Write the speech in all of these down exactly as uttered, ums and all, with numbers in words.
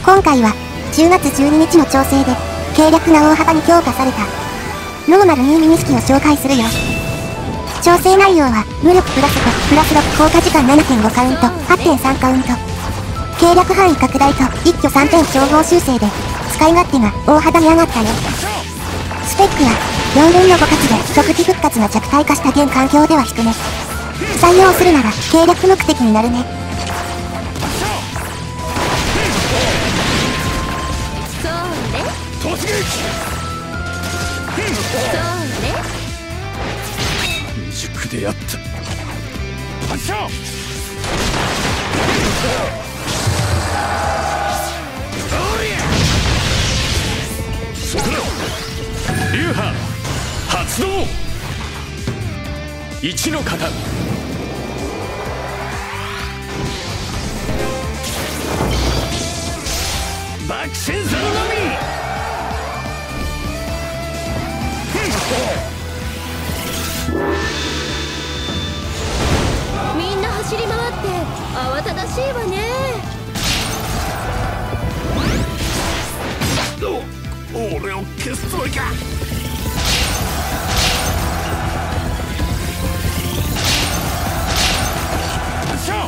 今回はじゅうがつじゅうににちの調整で計略が大幅に強化されたノーマルニューミニ式を紹介するよ。調整内容は無力プラスごプラスろく効果時間 ななてんご カウント はってんさん カウント計略範囲拡大と一挙さんてん調合修正で使い勝手が大幅に上がったよ。スペックはよんぶんのご活で即時復活が弱体化した現環境では低め。採用するなら計略目的になるね。 突撃。未熟であった。発射。そこだ。流派発動。一の型。バックセンサーのみ。 みんな走り回って慌ただしいわね。 お俺を消すつもりか。発射。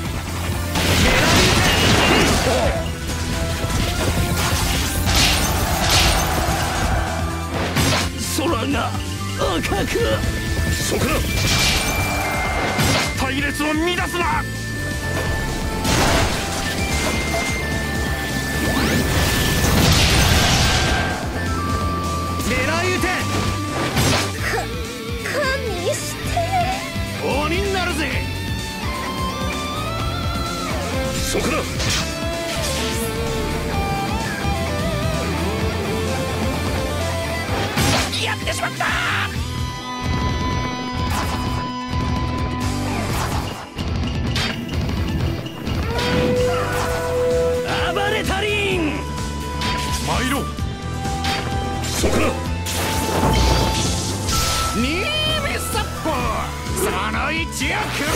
空が赤く。そこだ。隊列を乱すな。狙い撃て。 か堪忍して鬼になるぜ。そこだ。やってしまった。暴れたりん。参ろう。そこだ。ニーメサッポその位置をくれ。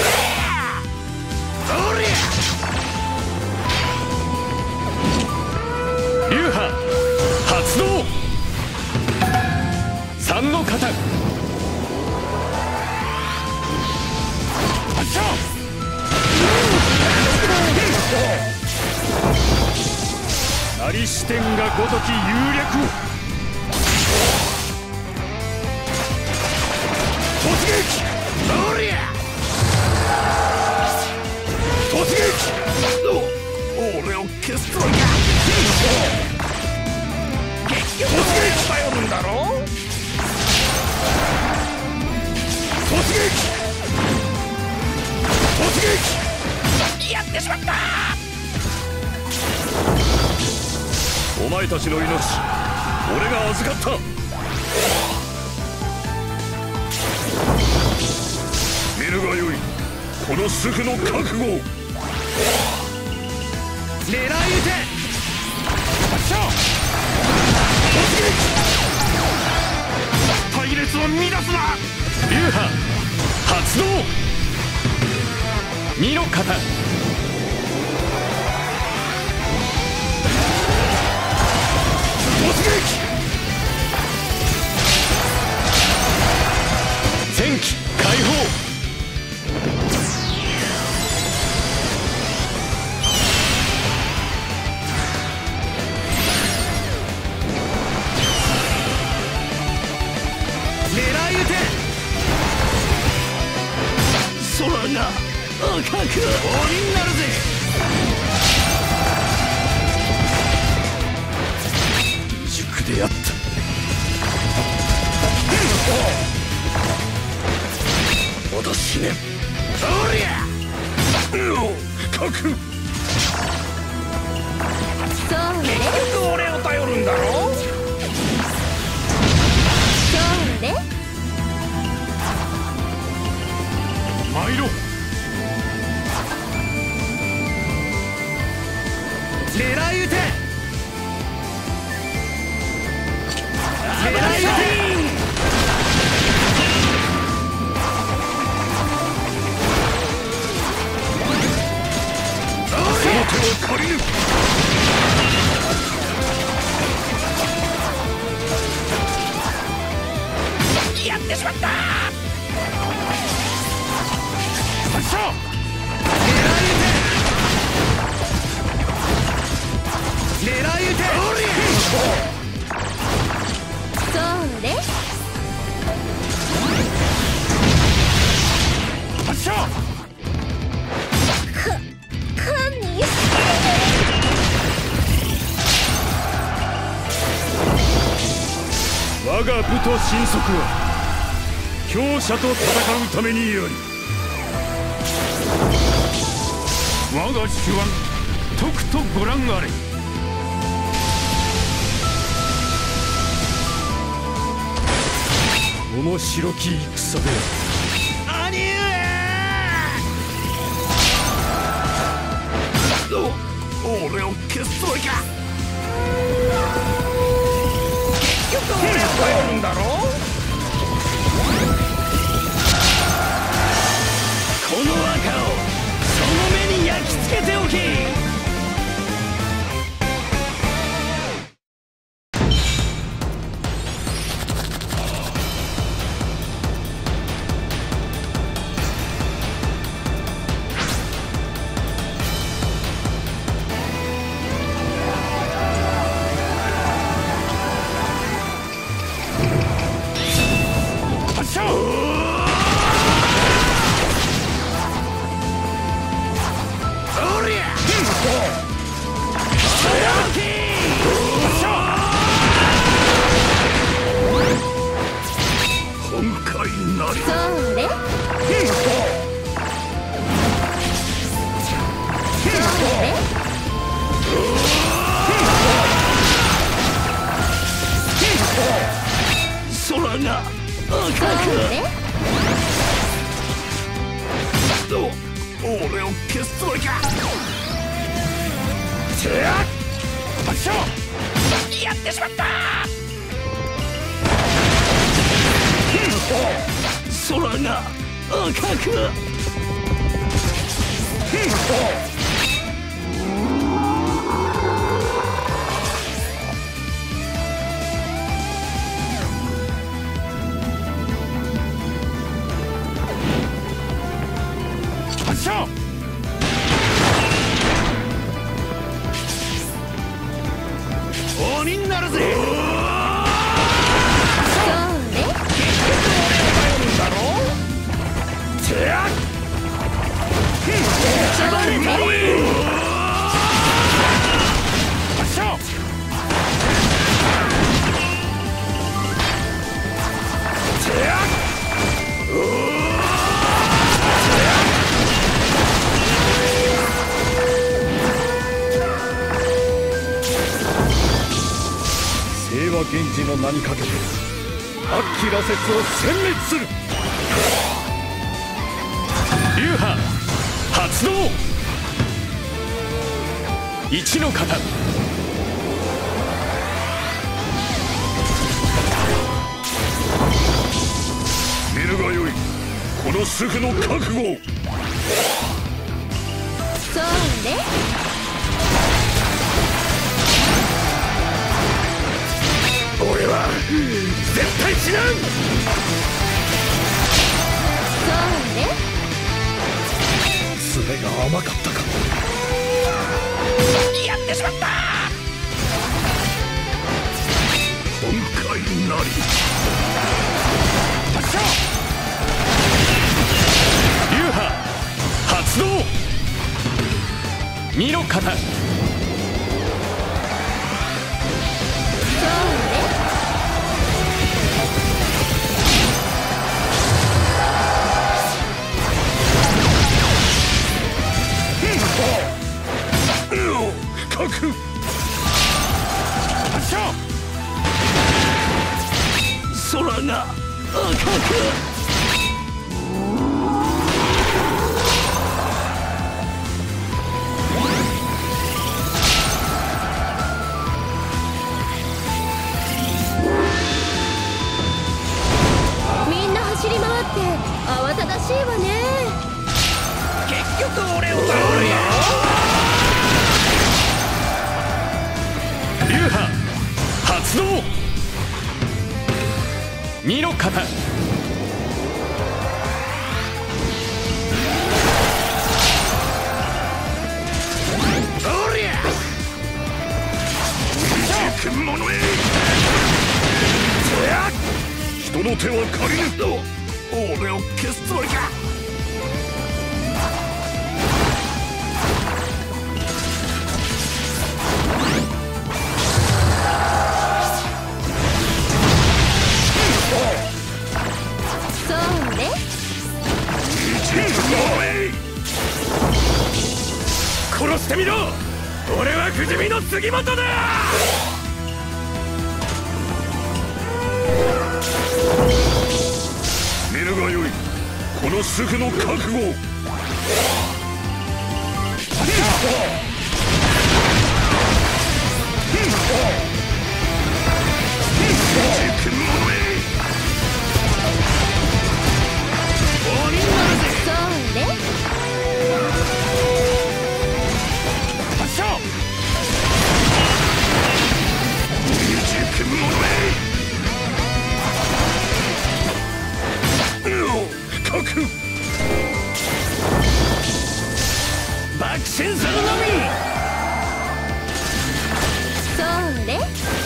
おりゃ。流派発動。三の型。発射。なり視点がごとき有略を。突撃。おりゃ。突撃。お俺を消すつもりか。突撃頼るんだろう。突撃。突撃。やってしまった。お前たちの命俺が預かった。見るがよいこの主婦の覚悟を。狙い撃て。発射。突撃。隊列を乱すな。流派発動。二の型。突撃。戦機解放。狙い撃て。空が赤く鬼になるぜ。未熟であった。まだ死ねん。おりゃ。深く。 そうね。 結局俺を頼るんだろ。 そうね。 参ろう。狙い撃て。狙い撃て。その手を借りる。 我が部と神速は強者と戦うためにあり、我が手腕とくとご覧あれ。面白き戦で兄上、俺を消すつもりか。結局俺を超えるんだろ。この赤をその目に焼き付けておけ。俺を消すつもりか。やってしまった。空が赤く。鬼になるぜ。清和源氏の名にかけて悪鬼羅刹を殲滅する。流派発動。一の型。見るがよい、この主婦の覚悟を。 そうね。 俺は絶対死なん。 そうね。 爪が甘かったか。やってしまった。本海なり。発射。流派発動。身の型。発射。空が赤く。 みんな走り回って慌ただしいわね。 結局俺を倒るよ。流派発動。身の型。おりゃくんものへ。人の手は借りぬと俺を消すつもりか。 みろ。俺は不死身の杉本だ。見るがよい、この主婦の覚悟。爆心するのみ。 それ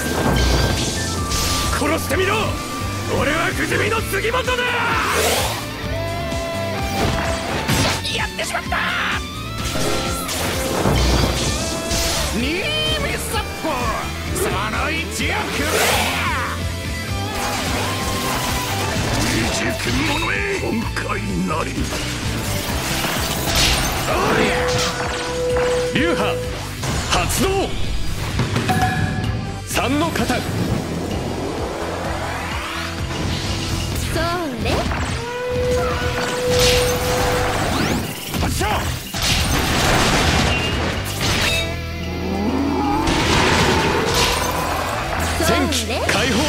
殺してみろ。俺は不死身の杉本だ。やってしまった。ニーミスッポその一をくれ。未熟者め、今回なり。流派発動。三の型。 それ発射。戦機解放。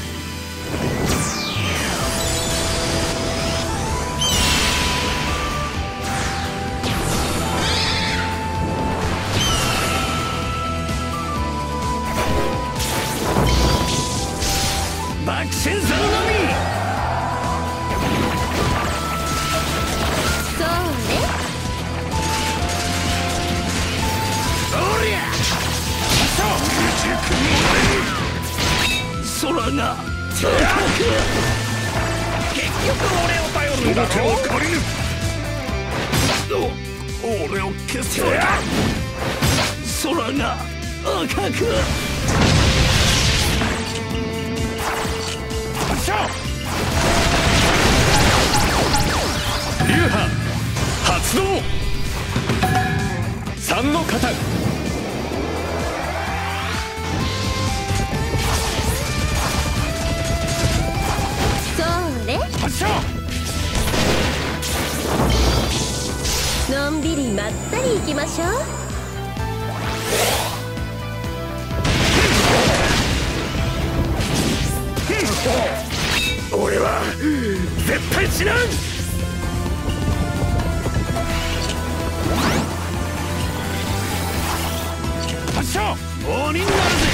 爆心するのみ。 それおりゃ。空が高く。結局俺を頼るんだろ。手を借りぬ。俺を消すのだ。空が赤く。流派発動。三の型。 それ発射。 のんびりまったり行きましょう。 俺は絶対死なん。発射。鬼になるぜ。